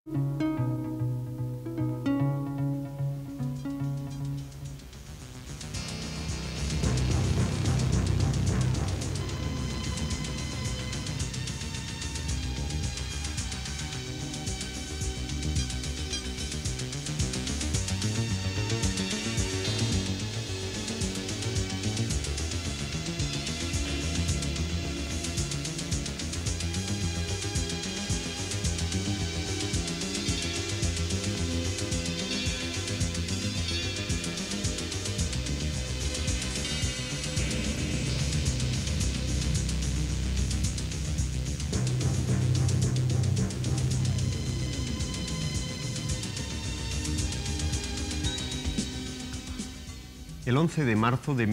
El 11 de marzo de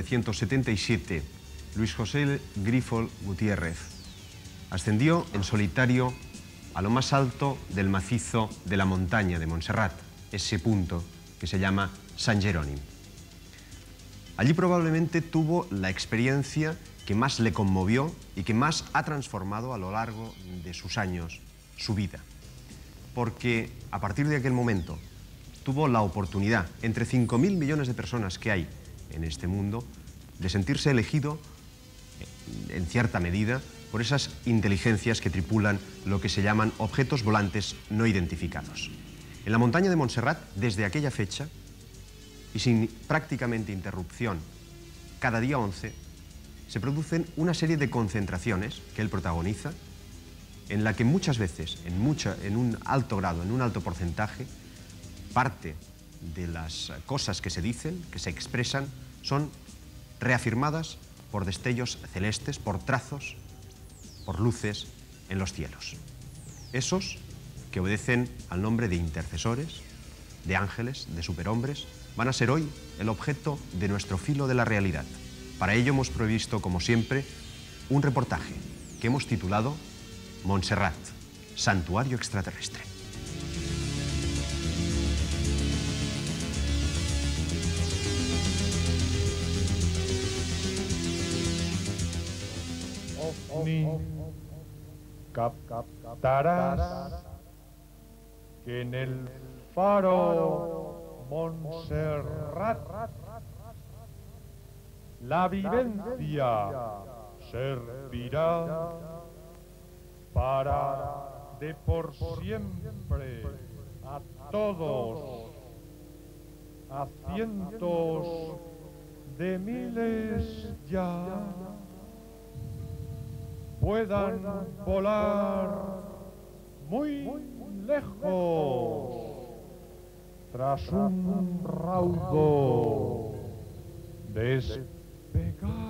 1977, Luis José Grífol Gutiérrez ascendió en solitario a lo más alto del macizo de la montaña de Montserrat, ese punto que se llama San Jerónimo. Allí probablemente tuvo la experiencia que más le conmovió y que más ha transformado a lo largo de sus años su vida, porque a partir de aquel momento tuvo la oportunidad, entre 5.000 millones de personas que hay en este mundo, de sentirse elegido, en cierta medida, por esas inteligencias que tripulan lo que se llaman objetos volantes no identificados. En la montaña de Montserrat, desde aquella fecha, y sin prácticamente interrupción, cada día 11, se producen una serie de concentraciones que él protagoniza, en la que muchas veces, en un alto grado, en un alto porcentaje, parte de las cosas que se dicen, que se expresan, son reafirmadas por destellos celestes, por trazos, por luces en los cielos. Esos que obedecen al nombre de intercesores, de ángeles, de superhombres, van a ser hoy el objeto de nuestro filo de la realidad. Para ello hemos previsto, como siempre, un reportaje que hemos titulado Montserrat, Santuario Extraterrestre. Ni captarás que en el faro Montserrat la vivencia servirá para de por siempre a todos, a cientos de miles ya, puedan volar muy lejos tras un raudo despegar.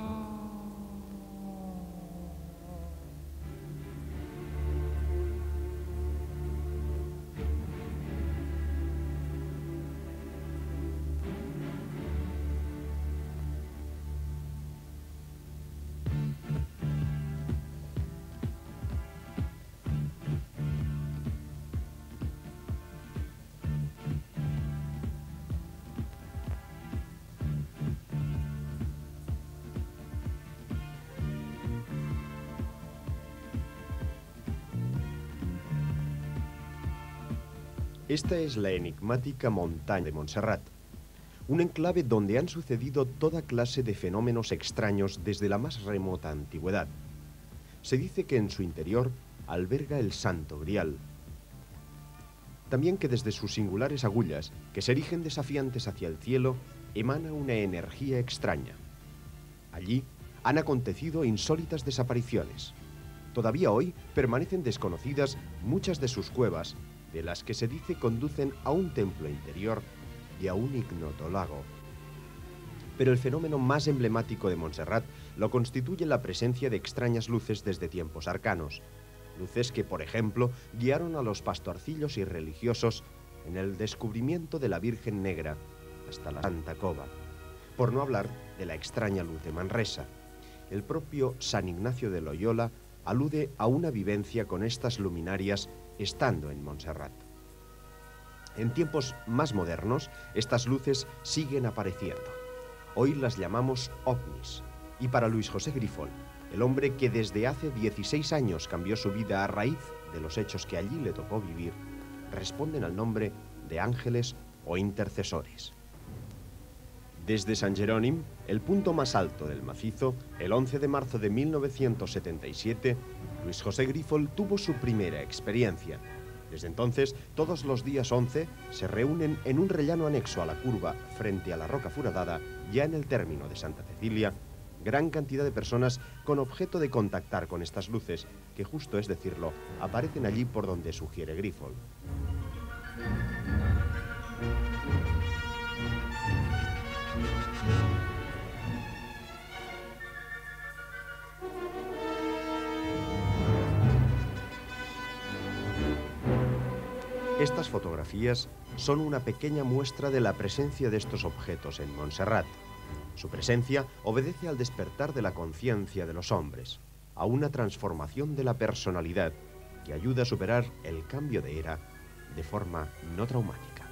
Esta es la enigmática montaña de Montserrat, un enclave donde han sucedido toda clase de fenómenos extraños desde la más remota antigüedad. Se dice que en su interior alberga el Santo Grial. También que desde sus singulares agullas, que se erigen desafiantes hacia el cielo, emana una energía extraña. Allí han acontecido insólitas desapariciones. Todavía hoy permanecen desconocidas muchas de sus cuevas, de las que se dice conducen a un templo interior y a un ignoto lago. Pero el fenómeno más emblemático de Montserrat lo constituye la presencia de extrañas luces desde tiempos arcanos. Luces que, por ejemplo, guiaron a los pastorcillos y religiosos en el descubrimiento de la Virgen Negra hasta la Santa Cova. Por no hablar de la extraña luz de Manresa. El propio San Ignacio de Loyola alude a una vivencia con estas luminarias estando en Montserrat. En tiempos más modernos, estas luces siguen apareciendo. Hoy las llamamos ovnis. Y para Luis José Grífol, el hombre que desde hace 16 años cambió su vida a raíz de los hechos que allí le tocó vivir, responden al nombre de ángeles o intercesores. Desde San Jerónimo, el punto más alto del macizo, el 11 de marzo de 1977, Luis José Grífol tuvo su primera experiencia. Desde entonces, todos los días 11 se reúnen en un rellano anexo a la curva frente a la Roca Foradada, ya en el término de Santa Cecilia, gran cantidad de personas con objeto de contactar con estas luces, que justo es decirlo, aparecen allí por donde sugiere Grífol. Estas fotografías son una pequeña muestra de la presencia de estos objetos en Montserrat. Su presencia obedece al despertar de la conciencia de los hombres, a una transformación de la personalidad que ayuda a superar el cambio de era de forma no traumática.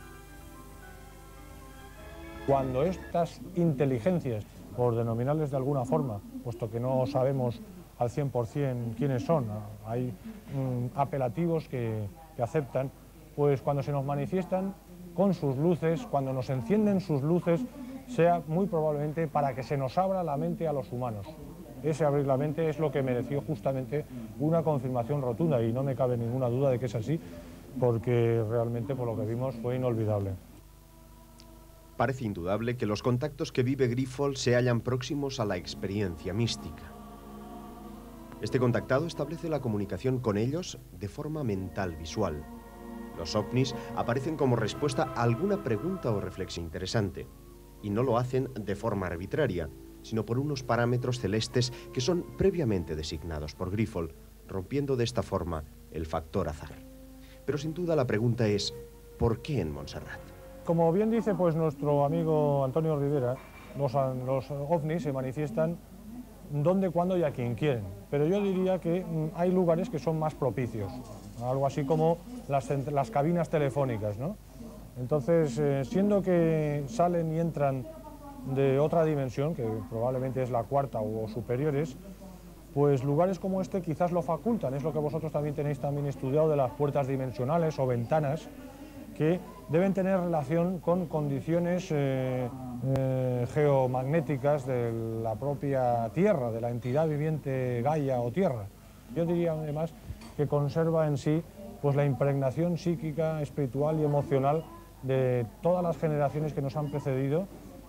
Cuando estas inteligencias, por denominarles de alguna forma, puesto que no sabemos al 100% quiénes son, hay apelativos que aceptan, pues cuando se nos manifiestan con sus luces, cuando nos encienden sus luces, sea muy probablemente para que se nos abra la mente a los humanos. Ese abrir la mente es lo que mereció justamente una confirmación rotunda, y no me cabe ninguna duda de que es así, porque realmente por lo que vimos fue inolvidable. Parece indudable que los contactos que vive Grífol se hallan próximos a la experiencia mística. Este contactado establece la comunicación con ellos de forma mental visual. Los ovnis aparecen como respuesta a alguna pregunta o reflexión interesante, y no lo hacen de forma arbitraria, sino por unos parámetros celestes que son previamente designados por Grífol, rompiendo de esta forma el factor azar. Pero sin duda la pregunta es, ¿por qué en Montserrat? Como bien dice pues nuestro amigo Antonio Rivera, los ovnis se manifiestan dónde, cuándo y a quien quieren, pero yo diría que hay lugares que son más propicios, algo así como las cabinas telefónicas, ¿no? Entonces, siendo que salen y entran de otra dimensión, que probablemente es la cuarta o superiores, pues lugares como este quizás lo facultan. Es lo que vosotros también tenéis estudiado de las puertas dimensionales o ventanas, que deben tener relación con condiciones geomagnéticas de la propia Tierra, de la entidad viviente Gaia o Tierra. Yo diría además que conserva en sí pues la impregnación psíquica, espiritual y emocional de todas las generaciones que nos han precedido,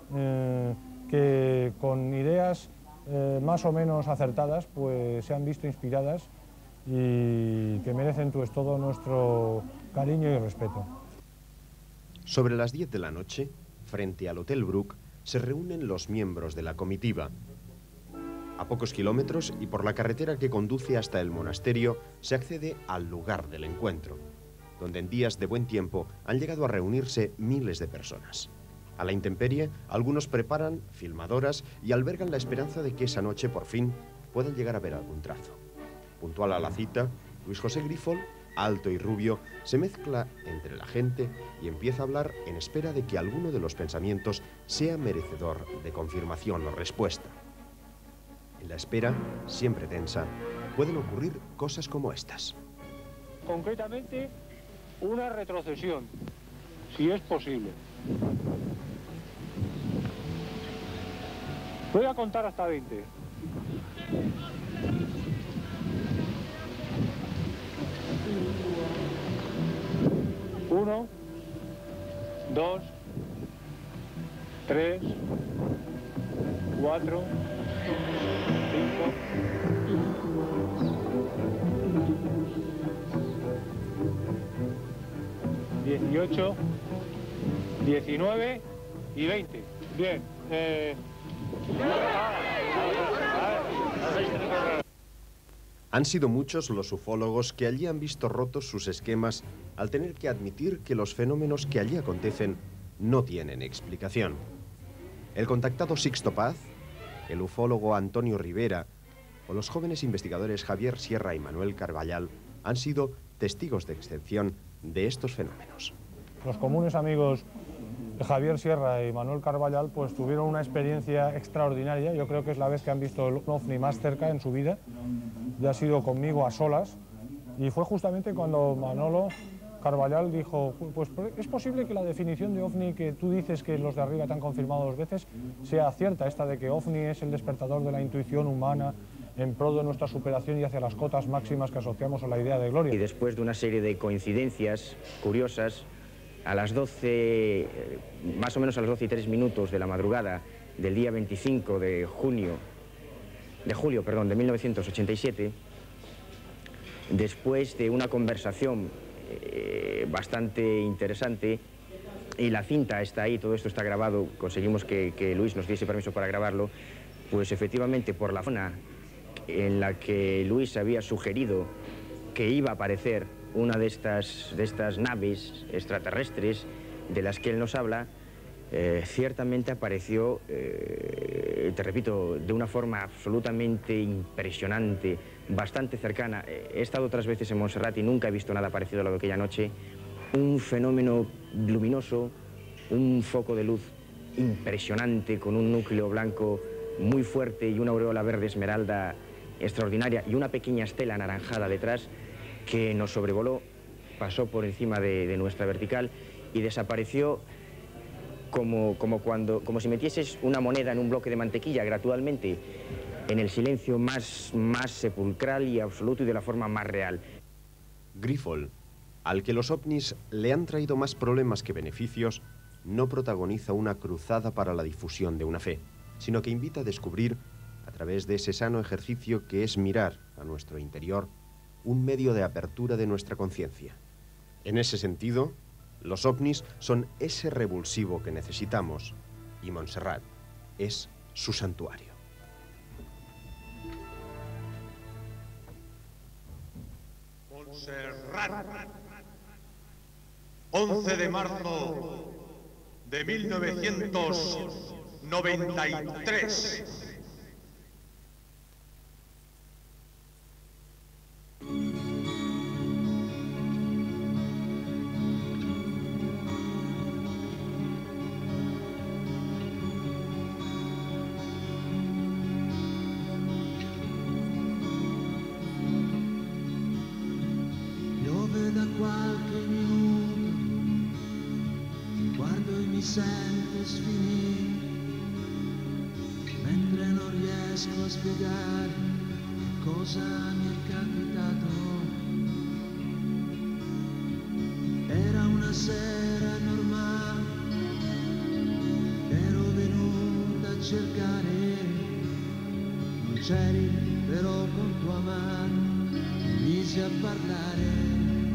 que con ideas más o menos acertadas pues se han visto inspiradas y que merecen pues todo nuestro cariño y respeto. Sobre las 10 de la noche, frente al Hotel Brook, se reúnen los miembros de la comitiva. A pocos kilómetros y por la carretera que conduce hasta el monasterio, se accede al lugar del encuentro, donde en días de buen tiempo han llegado a reunirse miles de personas. A la intemperie, algunos preparan filmadoras y albergan la esperanza de que esa noche, por fin, puedan llegar a ver algún trazo. Puntual a la cita, Luis José Grífol, alto y rubio, se mezcla entre la gente y empieza a hablar en espera de que alguno de los pensamientos sea merecedor de confirmación o respuesta. En la espera, siempre tensa, pueden ocurrir cosas como estas. Concretamente, una retrocesión, si es posible. Voy a contar hasta 20. 1, 2, 3, 4, 5, 18, 19 y 20. Bien. Han sido muchos los ufólogos que allí han visto rotos sus esquemas al tener que admitir que los fenómenos que allí acontecen no tienen explicación. El contactado Sixto Paz, el ufólogo Antonio Rivera o los jóvenes investigadores Javier Sierra y Manuel Carballal han sido testigos de excepción de estos fenómenos. Los comunes amigos Javier Sierra y Manuel Carballal pues tuvieron una experiencia extraordinaria. Yo creo que es la vez que han visto el ovni más cerca en su vida. Ya ha sido conmigo a solas y fue justamente cuando Manolo Carballal dijo, pues es posible que la definición de OVNI que tú dices que los de arriba te han confirmado 2 veces sea cierta, esta de que OVNI es el despertador de la intuición humana en pro de nuestra superación y hacia las cotas máximas que asociamos a la idea de gloria. Y después de una serie de coincidencias curiosas, a las 12, más o menos a las 12:03 de la madrugada del día 25 de julio, de 1987, después de una conversación bastante interesante, y la cinta está ahí, todo esto está grabado, conseguimos que Luis nos diese permiso para grabarlo, pues efectivamente por la zona en la que Luis había sugerido que iba a aparecer una de estas naves extraterrestres de las que él nos habla, ciertamente apareció, te repito, de una forma absolutamente impresionante, bastante cercana. He estado otras veces en Montserrat y nunca he visto nada parecido a lo de aquella noche. Un fenómeno luminoso, un foco de luz impresionante con un núcleo blanco muy fuerte y una aureola verde esmeralda extraordinaria y una pequeña estela anaranjada detrás que nos sobrevoló, pasó por encima de nuestra vertical y desapareció como si metieses una moneda en un bloque de mantequilla gradualmente, en el silencio más sepulcral y absoluto y de la forma más real. Grifol, al que los ovnis le han traído más problemas que beneficios, no protagoniza una cruzada para la difusión de una fe, sino que invita a descubrir, a través de ese sano ejercicio que es mirar a nuestro interior, un medio de apertura de nuestra conciencia. En ese sentido, los ovnis son ese revulsivo que necesitamos y Montserrat es su santuario. Montserrat, 11 de marzo de 1993. Da qualche minuto guardo e mi sento sfinire, mentre non riesco a spiegare cosa mi è capitato. Era una sera normale, ero venuta a cercare, non c'eri però con tua mano misi a parlare.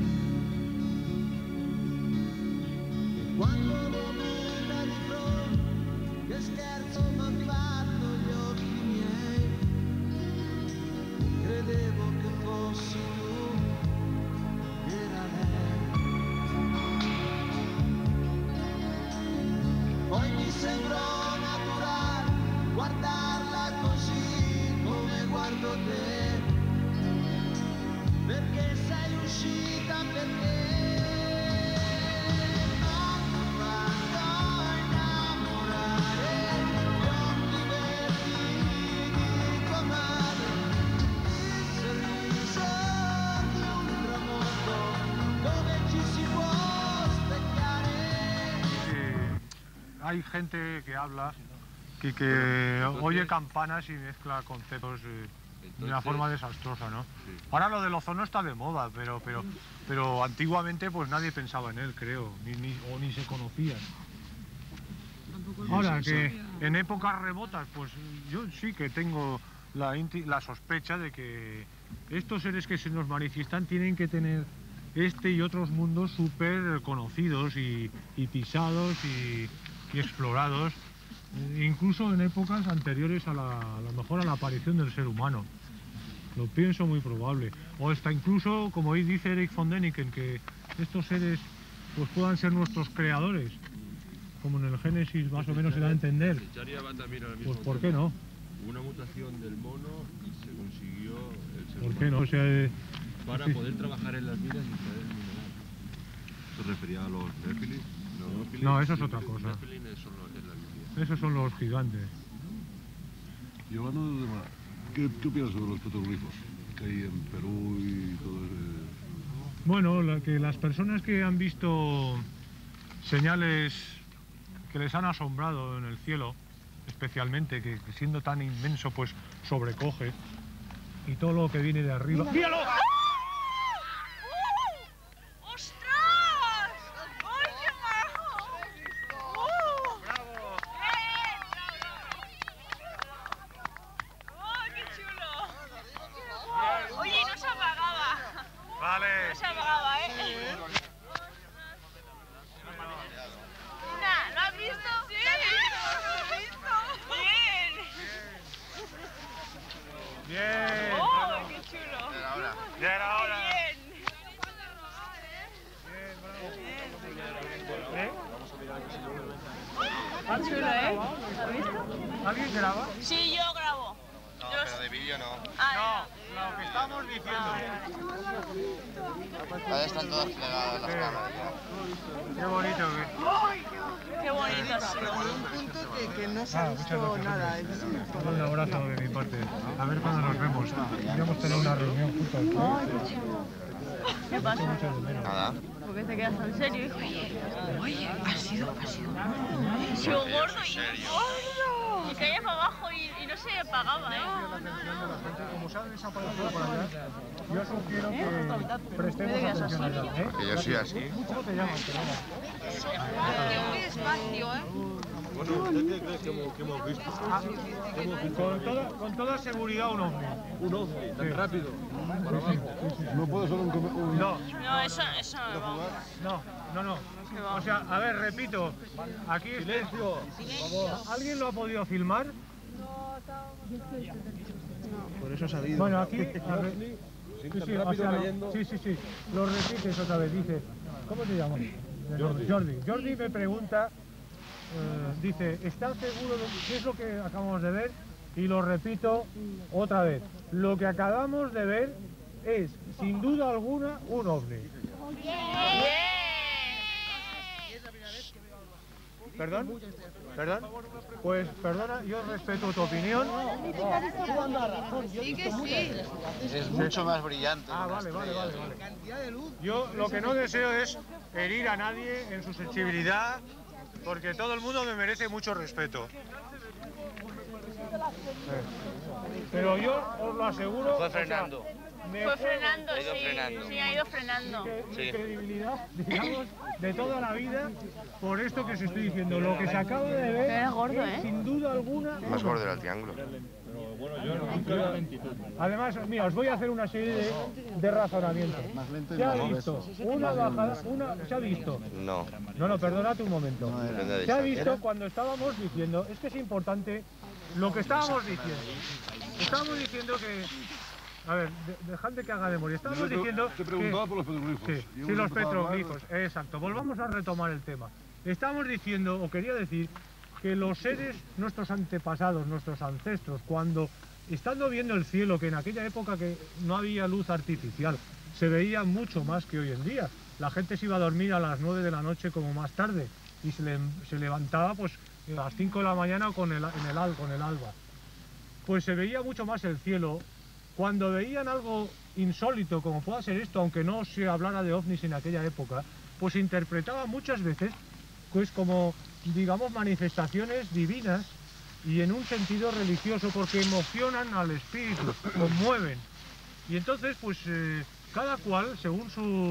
Quando l'ho vista di fronte, che scherzo m'han fatto gli occhi miei, credevo che fossi tu, era lei. Poi mi sembrò naturale guardarla così come guardo te, perché sei uscita per me. Hay gente que habla y que oye campanas y mezcla conceptos de una forma desastrosa, ¿no? Sí. Ahora lo del ozono está de moda, pero antiguamente pues nadie pensaba en él, creo, ni se conocían. Ahora que en épocas remotas, pues yo sí que tengo la sospecha de que estos seres que se nos manifiestan tienen que tener este y otros mundos súper conocidos y pisados y explorados, incluso en épocas anteriores a lo mejor a la aparición del ser humano. Lo pienso muy probable. O hasta incluso, como dice Eric von Däniken, que estos seres pues puedan ser nuestros creadores, como en el Génesis más o menos se da a entender. Pues ¿por qué no? Una mutación del mono y se consiguió el ser ¿Por humano. qué no? O sea, para poder trabajar en las minas y traer mineral. ¿Se refería a los Nephilim? No, eso es otra cosa. Esos son los gigantes. Y hablando de ¿qué opinas sobre los petroglifos que hay en Perú y todo ese? Bueno, que las personas que han visto señales que les han asombrado en el cielo, especialmente, que siendo tan inmenso, pues sobrecoge, y todo lo que viene de arriba... ¡Míralo! ¡Ostras! ¡Ay, qué majo! ¡Bravo! ¡Ay, qué chulo! Oye, no se apagaba. Vale. No se apagaba, ¿eh? Mira, ¿lo has visto? Sí, lo he visto. Bien. Bien. ¡Oh, qué chulo! Ya era hora. Bien. ¿Eh? Chulo, ¿eh? ¿Lo has visto? ¿Alguien graba? Sí, yo grabo. No, pero de vídeo no. Ah, No, lo que estamos diciendo. Ahora están todas plegadas las cámaras ya. Qué bonito que... qué bonito ha sido. Un punto que no se ha muchas visto gracias. nada. Un abrazo de mi parte. A ver cuándo nos vemos. Podríamos tener una reunión juntos. ¿Qué pasa? Nada. ¿Por qué te quedas tan serio, hijo? Oye, ha sido gordo y gordo. Y caía para abajo y no se apagaba, ¿eh? Como se ha desaparecido por allá, yo sugiero que prestemos atención allá. Que yo soy así. ¿Cómo te llamas? Muy despacio, ¿eh? Bueno, ¿qué crees que hemos visto? Con toda seguridad un ovni. Un ovni, tan rápido. No puede ser un... No, No, eso no. no. O sea, a ver, repito, aquí Silencio. ¿Alguien lo ha podido filmar? Por eso ha sabido. Bueno, aquí... a ver, Tan rápido cayendo. sí, lo repites otra vez, dice... ¿Cómo te llamas? Jordi. Jordi me pregunta, dice, ¿estás seguro de qué es lo que acabamos de ver? Y lo repito otra vez. Lo que acabamos de ver es, sin duda alguna, un ovni. ¿Perdón? Pues perdona, yo respeto tu opinión. Sí que sí. Es mucho más brillante. Ah, vale. Yo lo que no deseo es herir a nadie en su sensibilidad, porque todo el mundo me merece mucho respeto. Pero yo os lo aseguro... Fue frenando. Fue frenando, Ha ido frenando. sí, ha ido frenando. Mi credibilidad, digamos, de toda la vida, por esto que os estoy diciendo. Lo que se acaba de ver Era gordo, es, ¿eh? sin duda alguna... Más gordo era el triángulo. Además, mira, os voy a hacer una serie de razonamientos. Se ha visto una bajada, se ha visto... No. No, perdonad un momento. Depende de Se ha esa. visto cuando estábamos diciendo, es que es importante lo que estábamos diciendo. Estábamos diciendo que... A ver, dejadme que haga memoria. Estábamos diciendo Te preguntaba por los petroglifos. Sí, Y hemos los empezado a hablar- petroglifos, exacto. Volvamos a retomar el tema. Estamos diciendo, o quería decir, que los seres, nuestros antepasados, nuestros ancestros, cuando estando viendo el cielo, que en aquella época que no había luz artificial, se veía mucho más que hoy en día. La gente se iba a dormir a las 9 de la noche como más tarde y se levantaba pues a las 5 de la mañana con el alba. Pues se veía mucho más el cielo. Cuando veían algo insólito, como pueda ser esto, aunque no se hablara de ovnis en aquella época, pues se interpretaba muchas veces pues como, digamos, manifestaciones divinas y en un sentido religioso, porque emocionan al espíritu, conmueven. Y entonces, pues cada cual, según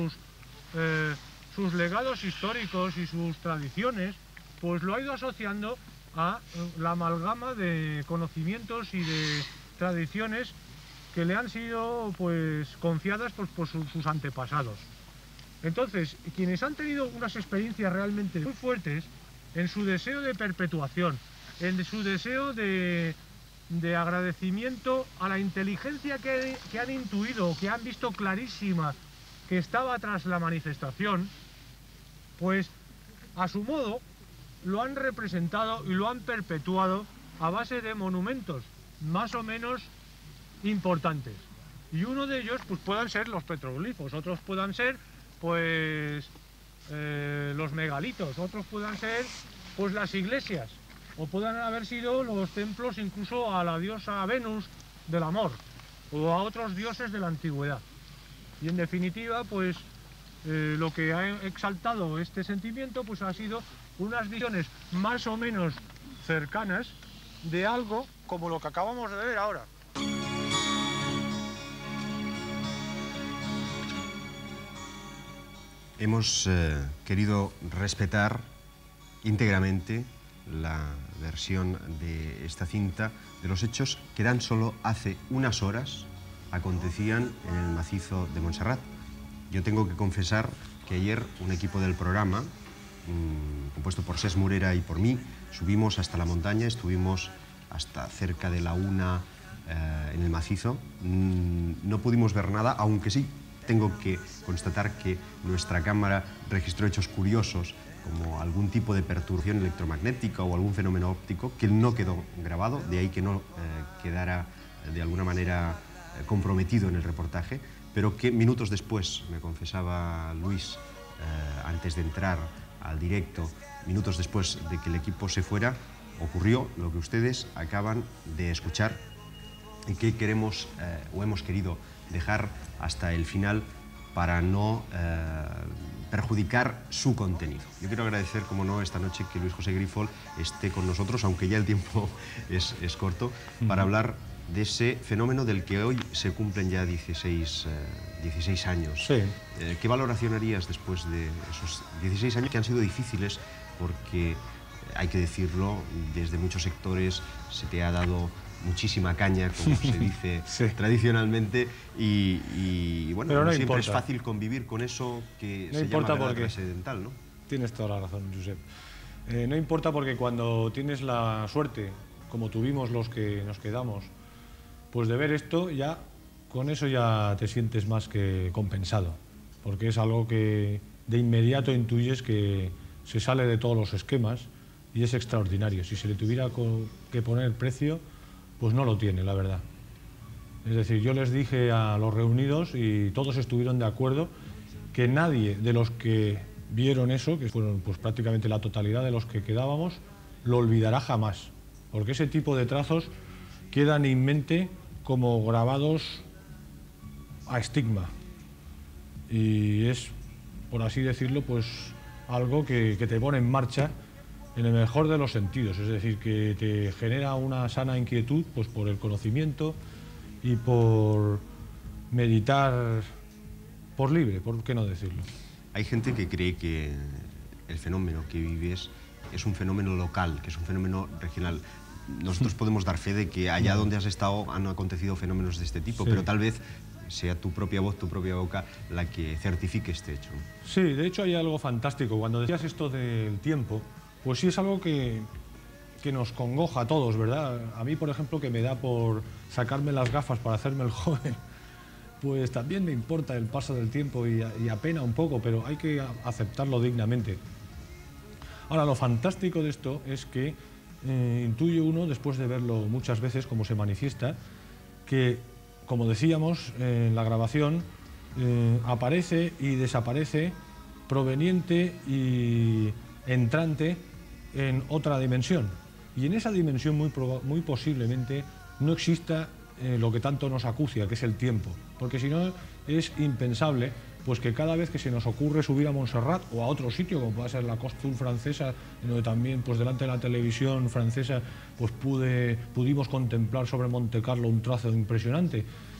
sus legados históricos y sus tradiciones, pues lo ha ido asociando a la amalgama de conocimientos y de tradiciones que le han sido pues confiadas por sus antepasados. Entonces, quienes han tenido unas experiencias realmente muy fuertes en su deseo de perpetuación, en su deseo de agradecimiento a la inteligencia que han intuido, que han visto clarísima que estaba tras la manifestación, pues a su modo lo han representado y lo han perpetuado a base de monumentos más o menos importantes. Y uno de ellos pues puedan ser los petroglifos, otros puedan ser pues los megalitos, otros puedan ser pues las iglesias, o puedan haber sido los templos incluso a la diosa Venus del amor, o a otros dioses de la antigüedad. Y en definitiva, pues lo que ha exaltado este sentimiento pues ha sido unas visiones más o menos cercanas de algo como lo que acabamos de ver ahora. Hemos querido respetar íntegramente la versión de esta cinta de los hechos que tan solo hace unas horas acontecían en el macizo de Montserrat. Yo tengo que confesar que ayer un equipo del programa, compuesto por Cés Morera y por mí, subimos hasta la montaña, estuvimos hasta cerca de la 1 en el macizo. No pudimos ver nada, aunque sí tengo que constatar que nuestra cámara registró hechos curiosos, como algún tipo de perturbación electromagnética o algún fenómeno óptico que no quedó grabado, de ahí que no quedara de alguna manera comprometido en el reportaje, pero que minutos después, me confesaba Luis, antes de entrar al directo, minutos después de que el equipo se fuera, ocurrió lo que ustedes acaban de escuchar y que queremos o hemos querido dejar hasta el final para no perjudicar su contenido. Yo quiero agradecer, como no, esta noche que Luis José Grifol esté con nosotros, aunque ya el tiempo es corto, para hablar de ese fenómeno del que hoy se cumplen ya 16 años. Sí. ¿Qué valoración harías después de esos 16 años que han sido difíciles? Porque, hay que decirlo, desde muchos sectores se te ha dado muchísima caña, como se dice sí. tradicionalmente, y bueno, pero no siempre importa. es fácil convivir con eso que no se importa llama porque trascendental, ¿no? Tienes toda la razón, Josep. No importa porque cuando tienes la suerte, como tuvimos los que nos quedamos, pues de ver esto, ya con eso ya te sientes más que compensado, porque es algo que de inmediato intuyes que se sale de todos los esquemas y es extraordinario. Si se le tuviera que poner precio, pues no lo tiene, la verdad. Es decir, yo les dije a los reunidos y todos estuvieron de acuerdo que nadie de los que vieron eso, que fueron pues prácticamente la totalidad de los que quedábamos, lo olvidará jamás, porque ese tipo de trazos quedan en mente como grabados a estigma y es, por así decirlo, pues algo que te pone en marcha en el mejor de los sentidos, es decir, que te genera una sana inquietud pues por el conocimiento y por meditar por libre, ¿por qué no decirlo? Hay gente que cree que el fenómeno que vives es un fenómeno local, que es un fenómeno regional. Nosotros podemos dar fe de que allá donde has estado han acontecido fenómenos de este tipo, sí. pero tal vez sea tu propia voz, tu propia boca, la que certifique este hecho. Sí, de hecho hay algo fantástico. Cuando decías esto del tiempo, pues sí es algo que nos congoja a todos, ¿verdad? A mí, por ejemplo, que me da por sacarme las gafas para hacerme el joven, pues también me importa el paso del tiempo y apena un poco, pero hay que aceptarlo dignamente. Ahora, lo fantástico de esto es que intuye uno, después de verlo muchas veces, como se manifiesta, que, como decíamos en la grabación, aparece y desaparece proveniente y entrante en otra dimensión. Y en esa dimensión muy posiblemente no exista lo que tanto nos acucia, que es el tiempo. Porque si no es impensable pues que cada vez que se nos ocurre subir a Montserrat o a otro sitio, como puede ser la Côte d'Azur francesa, en donde también pues delante de la televisión francesa pues pudimos contemplar sobre Monte Carlo un trazo impresionante,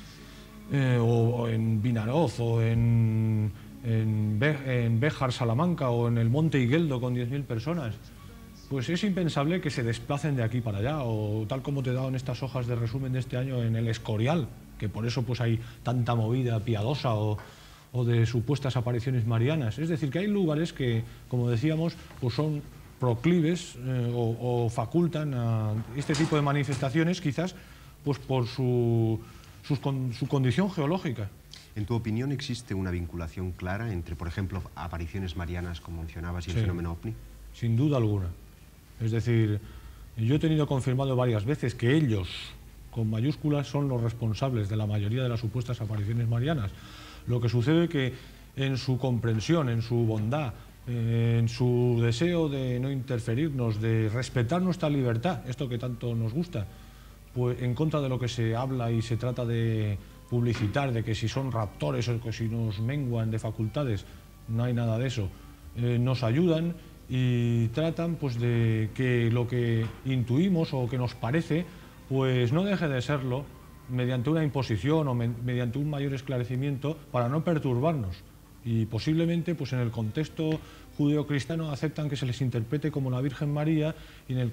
o en Vinaroz, o en Béjar, Salamanca, o en el Monte Igueldo con 10.000 personas, pues es impensable que se desplacen de aquí para allá, o tal como te he dado en estas hojas de resumen de este año en el Escorial, que por eso pues hay tanta movida piadosa o de supuestas apariciones marianas. Es decir, que hay lugares que, como decíamos, pues son proclives o facultan a este tipo de manifestaciones, quizás pues por su condición geológica. En tu opinión, ¿existe una vinculación clara entre, por ejemplo, apariciones marianas, como mencionabas, y el fenómeno OVNI? Sin duda alguna. Es decir, yo he tenido confirmado varias veces que ellos, con mayúsculas, son los responsables de la mayoría de las supuestas apariciones marianas. Lo que sucede que en su comprensión, en su bondad, en su deseo de no interferirnos, de respetar nuestra libertad, esto que tanto nos gusta, pues en contra de lo que se habla y se trata de publicitar, de que si son raptores o que si nos menguan de facultades, no hay nada de eso. Nos ayudan y tratan pues de que lo que intuimos o que nos parece pues no deje de serlo mediante una imposición o mediante un mayor esclarecimiento para no perturbarnos. Y posiblemente pues en el contexto judeocristiano aceptan que se les interprete como la Virgen María, y en el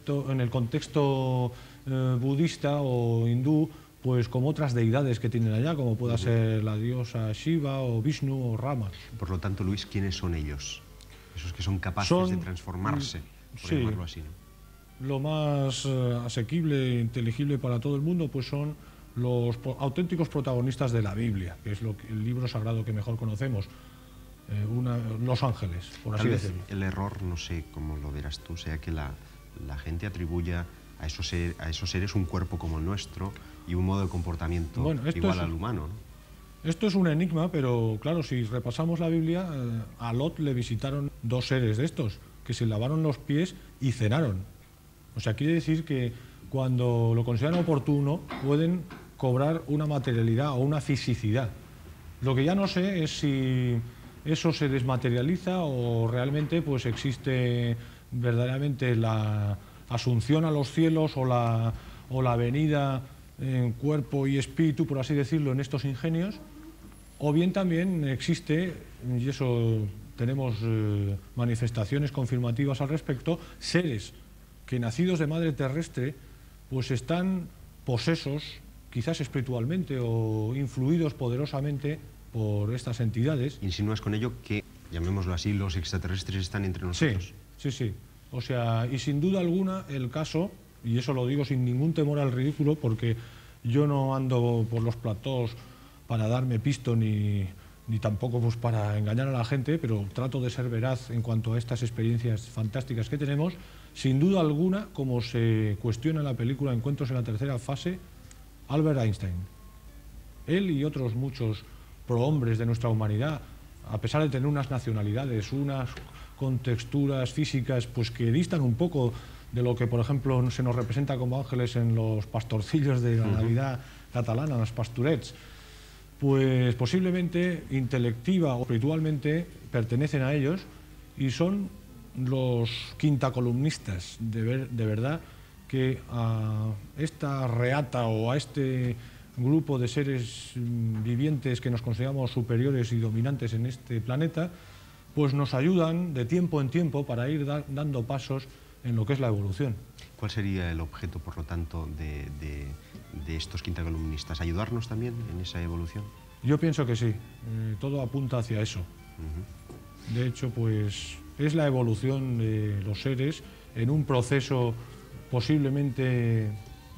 contexto budista o hindú pues como otras deidades que tienen allá, como pueda ser la diosa Shiva o Vishnu o Rama. Por lo tanto, Luis, ¿quiénes son ellos? Esos que son capaces de transformarse, por llamarlo así, ¿no? Lo más asequible e inteligible para todo el mundo pues son los auténticos protagonistas de la Biblia, que es el libro sagrado que mejor conocemos, los ángeles, por así decirlo. El error, no sé cómo lo verás tú, sea que la gente atribuya a esos seres un cuerpo como el nuestro y un modo de comportamiento igual al humano, ¿no? Esto es un enigma, pero claro, si repasamos la Biblia, a Lot le visitaron 2 seres de estos, que se lavaron los pies y cenaron. O sea, quiere decir que cuando lo consideran oportuno pueden cobrar una materialidad o una fisicidad. Lo que ya no sé es si eso se desmaterializa o realmente pues existe verdaderamente la asunción a los cielos o la venida en cuerpo y espíritu, por así decirlo, en estos ingenios, o bien también existe, y eso tenemos manifestaciones confirmativas al respecto, seres que nacidos de madre terrestre pues están posesos, quizás espiritualmente o influidos poderosamente por estas entidades. ¿Insinúas con ello que, llamémoslo así, los extraterrestres están entre nosotros? Sí, sí, sí. O sea, y sin duda alguna el caso, y eso lo digo sin ningún temor al ridículo, porque yo no ando por los platós para darme pisto ni tampoco pues para engañar a la gente, pero trato de ser veraz en cuanto a estas experiencias fantásticas que tenemos. Sin duda alguna, como se cuestiona en la película Encuentros en la tercera fase, Albert Einstein. Él y otros muchos prohombres de nuestra humanidad, a pesar de tener unas nacionalidades, unas contexturas físicas pues que distan un poco de lo que, por ejemplo, se nos representa como ángeles en los pastorcillos de la Navidad catalana, los pastorets, pues posiblemente intelectiva o espiritualmente pertenecen a ellos y son los quintacolumnistas de verdad que a esta reata o a este grupo de seres vivientes que nos consideramos superiores y dominantes en este planeta, pues nos ayudan de tiempo en tiempo para ir dando pasos en lo que es la evolución. ¿Cuál sería el objeto, por lo tanto, de estos quintacolumnistas? ¿Ayudarnos también en esa evolución? Yo pienso que sí, todo apunta hacia eso. De hecho, pues es la evolución de los seres en un proceso posiblemente,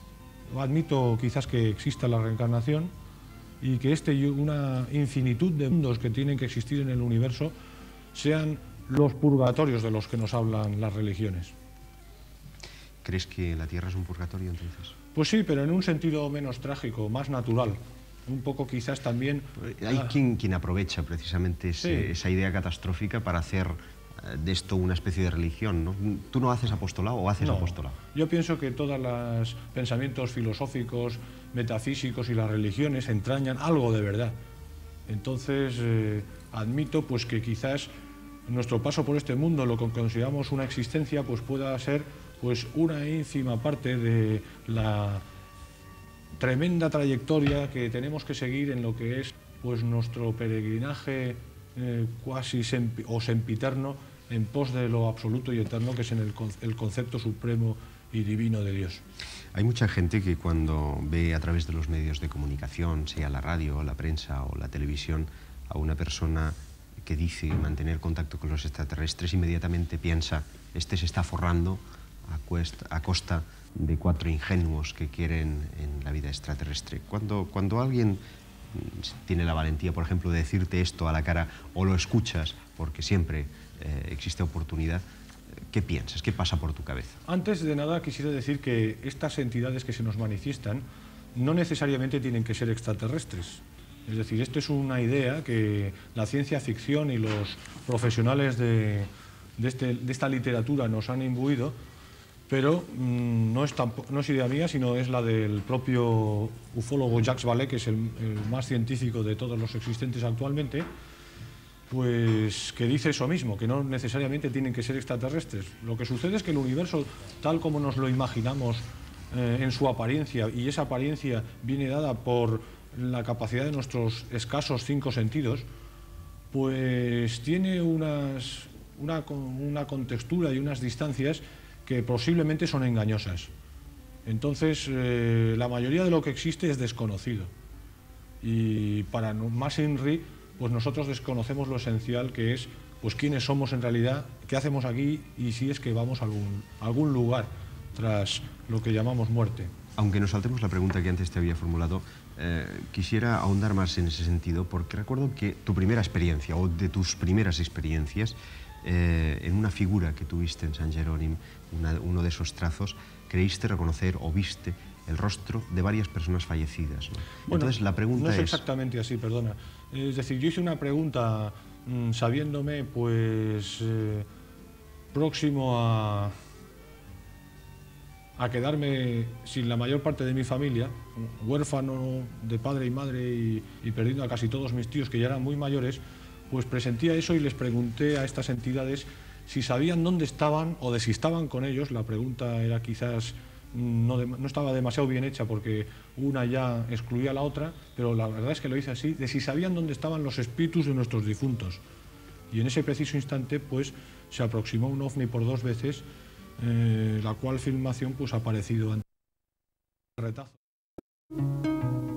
admito quizás que exista la reencarnación y que una infinitud de mundos que tienen que existir en el universo sean los purgatorios de los que nos hablan las religiones. ¿Crees que la Tierra es un purgatorio entonces? Pues sí, pero en un sentido menos trágico, más natural. Un poco quizás también... Hay quien aprovecha precisamente esa idea catastrófica para hacer de esto una especie de religión, ¿no? ¿Tú no haces apostolado o haces apostolado? Yo pienso que todos los pensamientos filosóficos, metafísicos y las religiones entrañan algo de verdad. Entonces, admito pues que quizás nuestro paso por este mundo, lo que consideramos una existencia, pues pueda ser pues una ínfima parte de la tremenda trayectoria que tenemos que seguir en lo que es pues nuestro peregrinaje cuasi sempiterno en pos de lo absoluto y eterno, que es en el concepto supremo y divino de Dios. Hay mucha gente que cuando ve a través de los medios de comunicación, sea la radio, la prensa o la televisión, a una persona que dice mantener contacto con los extraterrestres, inmediatamente piensa, este se está forrando a costa de 4 ingenuos que quieren en la vida extraterrestre. Cuando alguien tiene la valentía, por ejemplo, de decirte esto a la cara, o lo escuchas, porque siempre existe oportunidad, ¿qué piensas? ¿Qué pasa por tu cabeza? Antes de nada quisiera decir que estas entidades que se nos manifiestan no necesariamente tienen que ser extraterrestres. Es decir, esto es una idea que la ciencia ficción y los profesionales de esta literatura nos han imbuido, pero no es idea mía, sino es la del propio ufólogo Jacques Vallée, que es el más científico de todos los existentes actualmente, pues que dice eso mismo, que no necesariamente tienen que ser extraterrestres. Lo que sucede es que el universo, tal como nos lo imaginamos en su apariencia, y esa apariencia viene dada por la capacidad de nuestros escasos 5 sentidos, pues tiene una contextura y unas distancias que posiblemente son engañosas. Entonces, la mayoría de lo que existe es desconocido. Y para más INRI, pues nosotros desconocemos lo esencial, que es pues quiénes somos en realidad, qué hacemos aquí y si es que vamos a algún lugar tras lo que llamamos muerte. Aunque nos saltemos la pregunta que antes te había formulado, quisiera ahondar más en ese sentido, porque recuerdo que tu primera experiencia, o de tus primeras experiencias, en una figura que tuviste en San Jerónimo, uno de esos trazos, creíste reconocer o viste el rostro de varias personas fallecidas, ¿no? Bueno, entonces la pregunta no es es... exactamente así, perdona. Es decir, yo hice una pregunta sabiéndome pues próximo a quedarme sin la mayor parte de mi familia, huérfano de padre y madre y perdiendo a casi todos mis tíos que ya eran muy mayores, pues presentía eso y les pregunté a estas entidades si sabían dónde estaban o de si estaban con ellos. La pregunta era quizás no estaba demasiado bien hecha porque una ya excluía a la otra, pero la verdad es que lo hice así, de si sabían dónde estaban los espíritus de nuestros difuntos. Y en ese preciso instante pues se aproximó un ovni por 2 veces, la cual filmación pues ha aparecido ante el retazo.